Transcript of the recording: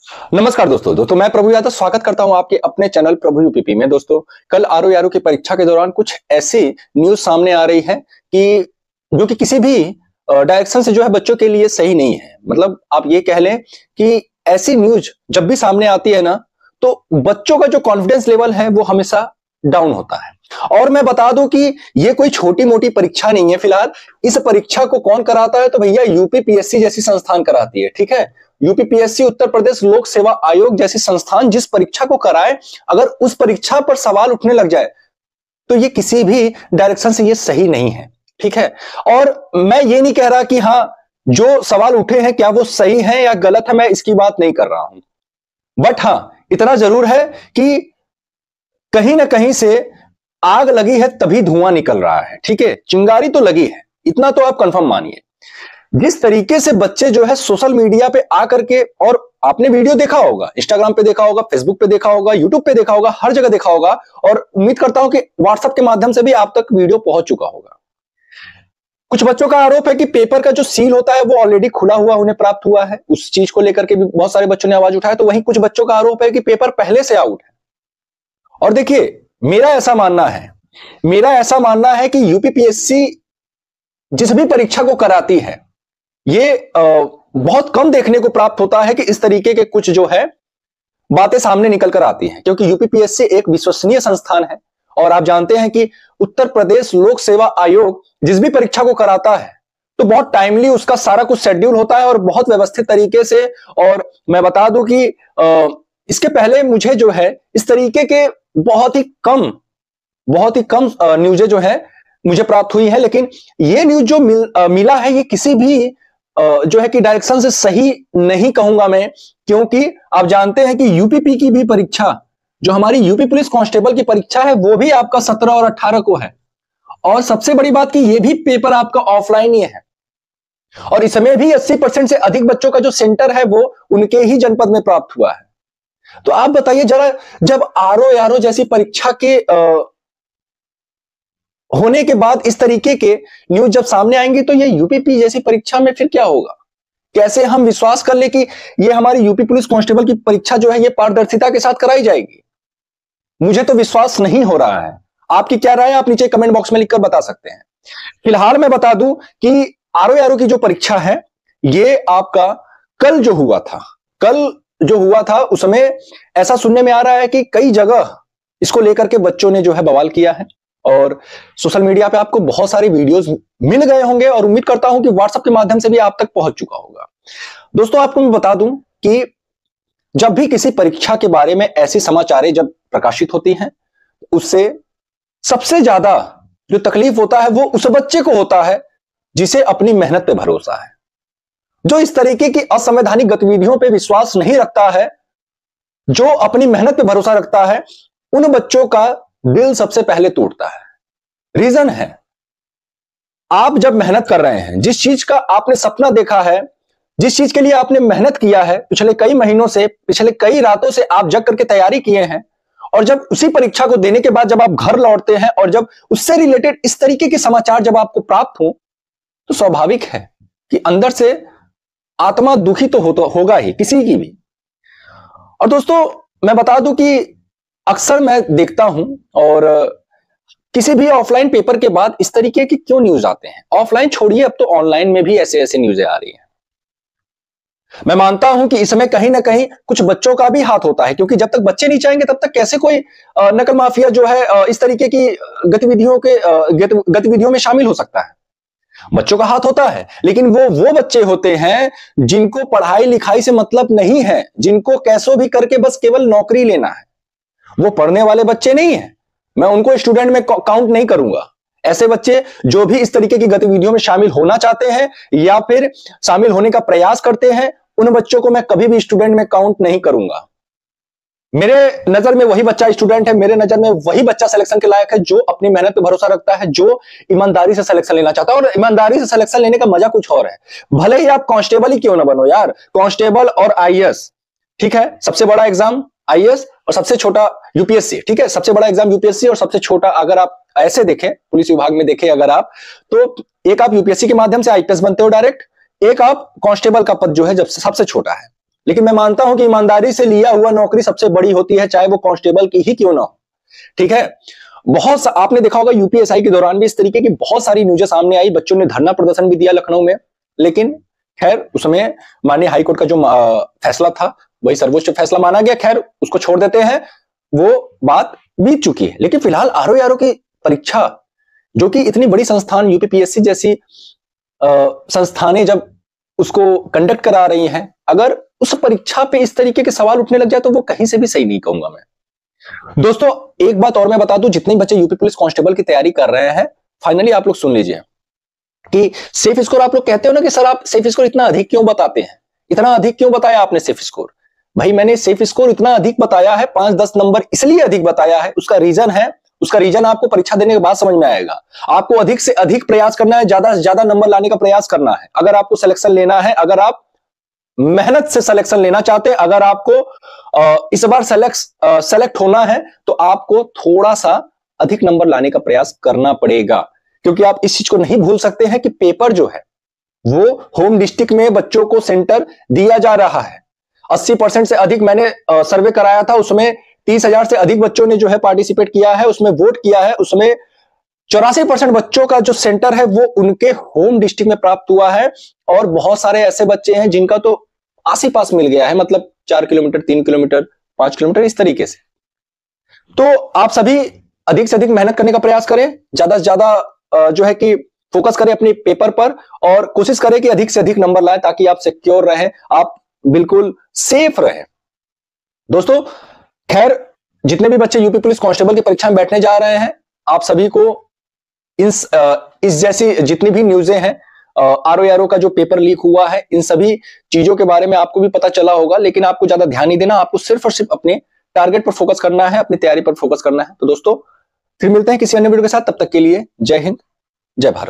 नमस्कार दोस्तों मैं प्रभु यादव स्वागत करता हूं आपके अपने चैनल प्रभु यूपीपी में। दोस्तों कल आरओ यारो की परीक्षा के दौरान कुछ ऐसी न्यूज सामने आ रही है कि जो कि किसी भी डायरेक्शन से जो है बच्चों के लिए सही नहीं है। मतलब आप ये कह लें कि ऐसी न्यूज जब भी सामने आती है ना, तो बच्चों का जो कॉन्फिडेंस लेवल है वो हमेशा डाउन होता है। और मैं बता दूं कि ये कोई छोटी मोटी परीक्षा नहीं है। फिलहाल इस परीक्षा को कौन कराता है तो भैया यूपीपीएससी जैसी संस्थान कराती है। ठीक है, यूपीपीएससी उत्तर प्रदेश लोक सेवा आयोग जैसी संस्थान जिस परीक्षा को कराए, अगर उस परीक्षा पर सवाल उठने लग जाए तो ये किसी भी डायरेक्शन से ये सही नहीं है। ठीक है, और मैं ये नहीं कह रहा कि हाँ जो सवाल उठे हैं क्या वो सही है या गलत है, मैं इसकी बात नहीं कर रहा हूं। बट हाँ इतना जरूर है कि कहीं ना कहीं से आग लगी है तभी धुआं निकल रहा है। ठीक है, चिंगारी तो लगी है, इतना तो आप कंफर्म मानिए। जिस तरीके से बच्चे जो है सोशल मीडिया पे आकर के, और आपने वीडियो देखा होगा, इंस्टाग्राम पे देखा होगा, फेसबुक पे देखा होगा, यूट्यूब पे देखा होगा, हर जगह देखा होगा, और उम्मीद करता हूं कि व्हाट्सएप के माध्यम से भी आप तक वीडियो पहुंच चुका होगा। कुछ बच्चों का आरोप है कि पेपर का जो सील होता है वो ऑलरेडी खुला हुआ उन्हें प्राप्त हुआ है। उस चीज को लेकर के भी बहुत सारे बच्चों ने आवाज उठाया। तो वहीं कुछ बच्चों का आरोप है कि पेपर पहले से आउट है। और देखिए मेरा ऐसा मानना है कि यूपीपीएससी जिस भी परीक्षा को कराती है, ये बहुत कम देखने को प्राप्त होता है कि इस तरीके के कुछ जो है बातें सामने निकल कर आती हैं, क्योंकि यूपीपीएससी एक विश्वसनीय संस्थान है। और आप जानते हैं कि उत्तर प्रदेश लोक सेवा आयोग जिस भी परीक्षा को कराता है तो बहुत टाइमली उसका सारा कुछ शेड्यूल होता है और बहुत व्यवस्थित तरीके से। और मैं बता दूं कि इसके पहले मुझे जो है इस तरीके के बहुत ही कम न्यूज़ें जो है मुझे प्राप्त हुई है। लेकिन ये न्यूज जो मिला है ये किसी भी जो है कि डायरेक्शन से सही नहीं कहूंगा मैं, क्योंकि आप जानते हैं कि यूपीपी की भी परीक्षा, जो हमारी यूपी पुलिस कांस्टेबल की परीक्षा है, वो भी आपका 17 और 18 को है। और सबसे बड़ी बात कि ये भी पेपर आपका ऑफलाइन ही है। और इसमें भी 80% से अधिक बच्चों का जो सेंटर है वो उनके ही जनपद में प्राप्त हुआ है। तो आप बताइए जरा, जब आरओ यारो जैसी परीक्षा के होने के बाद इस तरीके के न्यूज जब सामने आएंगी तो ये यूपीपी जैसी परीक्षा में फिर क्या होगा? कैसे हम विश्वास कर ले कि ये हमारी यूपी पुलिस कांस्टेबल की परीक्षा जो है ये पारदर्शिता के साथ कराई जाएगी? मुझे तो विश्वास नहीं हो रहा है। आपकी क्या राय है आप नीचे कमेंट बॉक्स में लिखकर बता सकते हैं। फिलहाल मैं बता दूं कि आरओ यारो की जो परीक्षा है ये आपका कल जो हुआ था उसमें ऐसा सुनने में आ रहा है कि कई जगह इसको लेकर के बच्चों ने जो है बवाल किया है। और सोशल मीडिया पे आपको बहुत सारी वीडियोस मिल गए होंगे और उम्मीद करता हूं कि व्हाट्सएप के माध्यम से भी आप तक पहुंच चुका होगा। दोस्तों आपको मैं बता दूं कि जब भी किसी परीक्षा के बारे में ऐसी समाचारें जब प्रकाशित होती हैं, उससे सबसे ज्यादा जो तकलीफ होता है वो उस बच्चे को होता है जिसे अपनी मेहनत पे भरोसा है, जो इस तरीके की असंवैधानिक गतिविधियों पे विश्वास नहीं रखता है, जो अपनी मेहनत पे भरोसा रखता है, उन बच्चों का दिल सबसे पहले टूटता है। रीजन है, आप जब मेहनत कर रहे हैं, जिस चीज का आपने सपना देखा है, जिस चीज के लिए आपने मेहनत किया है, पिछले कई महीनों से, पिछले कई रातों से आप जग करके तैयारी किए हैं, और जब उसी परीक्षा को देने के बाद जब आप घर लौटते हैं और जब उससे रिलेटेड इस तरीके के समाचार जब आपको प्राप्त हो, तो स्वाभाविक है कि अंदर से आत्मा दुखी तो होगा ही किसी की भी। और दोस्तों मैं बता दूं कि अक्सर मैं देखता हूं, और किसी भी ऑफलाइन पेपर के बाद इस तरीके की क्यों न्यूज आते हैं, ऑफलाइन छोड़िए अब तो ऑनलाइन में भी ऐसे ऐसे न्यूज़ें आ रही हैं। मैं मानता हूं कि इसमें कहीं ना कहीं कुछ बच्चों का भी हाथ होता है, क्योंकि जब तक बच्चे नहीं चाहेंगे तब तक कैसे कोई नकल माफिया जो है इस तरीके की गतिविधियों में शामिल हो सकता है। बच्चों का हाथ होता है, लेकिन वो बच्चे होते हैं जिनको पढ़ाई लिखाई से मतलब नहीं है, जिनको कैसो भी करके बस केवल नौकरी लेना है। वो पढ़ने वाले बच्चे नहीं है, मैं उनको स्टूडेंट में काउंट नहीं करूंगा। ऐसे बच्चे जो भी इस तरीके की गतिविधियों में शामिल होना चाहते हैं या फिर शामिल होने का प्रयास करते हैं, उन बच्चों को मैं कभी भी स्टूडेंट में काउंट नहीं करूंगा। मेरे नजर में वही बच्चा स्टूडेंट है, मेरे नजर में वही बच्चा सिलेक्शन के लायक है जो अपनी मेहनत पे भरोसा रखता है, जो ईमानदारी से सिलेक्शन लेना चाहता है। और ईमानदारी से सिलेक्शन लेने का मजा कुछ और है। भले ही आप कांस्टेबल ही क्यों ना बनो यार, कांस्टेबल और आईएएस, ठीक है, सबसे बड़ा एग्जाम आईएएस और सबसे छोटा यूपीएससी। ठीक है, सबसे बड़ा एग्जाम यूपीएससी और सबसे छोटा, अगर आप ऐसे देखें पुलिस विभाग में देखें अगर आप, तो एक आप यूपीएससी के माध्यम से आईपीएस बनते हो डायरेक्ट, एक आप कांस्टेबल का पद जो है जब सबसे छोटा है। लेकिन मैं मानता हूं कि ईमानदारी से लिया हुआ नौकरी सबसे बड़ी होती है, चाहे वो कांस्टेबल की ही क्यों ना हो। ठीक है, आपने देखा होगा यूपीएसआई के दौरान भी इस तरीके की बहुत सारी न्यूज़ें सामने आई, बच्चों ने धरना प्रदर्शन भी दिया लखनऊ में, लेकिन खैर उसमें माननीय हाईकोर्ट का जो फैसला था वही सर्वोच्च फैसला माना गया। खैर उसको छोड़ देते हैं, वो बात बीत चुकी है। लेकिन फिलहाल आरओ की परीक्षा, जो कि इतनी बड़ी संस्थान यूपीपीएससी जैसी संस्थानें जब उसको कंडक्ट करा रही हैं, अगर उस परीक्षा पे इस तरीके के सवाल उठने लग जाए तो वो कहीं से भी सही नहीं कहूंगा मैं। दोस्तों एक बात और मैं बता दूं, जितने बच्चे यूपी पुलिस कांस्टेबल की तैयारी कर रहे हैं, फाइनली आप लोग सुन लीजिए कि सेफ स्कोर, आप लोग कहते हो ना कि सर आप सेफ स्कोर इतना अधिक क्यों बताते हैं, इतना अधिक क्यों बताया आपने सेफ स्कोर। भाई मैंने सेफ स्कोर इतना अधिक बताया है, 5-10 नंबर इसलिए अधिक बताया है, उसका रीजन आपको परीक्षा देने के बाद समझ में आएगा। आपको अधिक से अधिक प्रयास करना है, ज्यादा से ज्यादा नंबर लाने का प्रयास करना है। अगर आपको सिलेक्शन लेना है, अगर आप मेहनत से सिलेक्शन लेना चाहते हैं, अगर आपको इस बार सेलेक्ट होना है, तो आपको थोड़ा सा अधिक नंबर लाने का प्रयास करना पड़ेगा। क्योंकि आप इस चीज को नहीं भूल सकते हैं कि पेपर जो है वो होम डिस्ट्रिक्ट में बच्चों को सेंटर दिया जा रहा है। 80% से अधिक मैंने सर्वे कराया था, उसमें 30,000 से अधिक बच्चों ने जो है पार्टिसिपेट किया है, उसमें वोट किया है। उसमें 84% बच्चों का जो सेंटर है वो उनके होम डिस्ट्रिक्ट में प्राप्त हुआ है। और बहुत सारे ऐसे बच्चे हैं जिनका तो आस ही पास मिल गया है, मतलब 4 किलोमीटर, 3 किलोमीटर, 5 किलोमीटर, इस तरीके से। तो आप सभी अधिक से अधिक मेहनत करने का प्रयास करें, ज्यादा से ज्यादा जो है कि फोकस करें अपने पेपर पर, और कोशिश करें कि अधिक से अधिक नंबर लाएं, ताकि आप सिक्योर रहें, आप बिल्कुल सेफ रहें। दोस्तों खैर, जितने भी बच्चे यूपी पुलिस कांस्टेबल की परीक्षा में बैठने जा रहे हैं, आप सभी को इस जैसी जितनी भी न्यूज़ें हैं, आरओ का जो पेपर लीक हुआ है, इन सभी चीजों के बारे में आपको भी पता चला होगा, लेकिन आपको ज्यादा ध्यान नहीं देना, आपको सिर्फ और सिर्फ अपने टारगेट पर फोकस करना है, अपनी तैयारी पर फोकस करना है। तो दोस्तों फिर मिलते हैं किसी अन्य वीडियो के साथ, तब तक के लिए जय हिंद, जय भारत।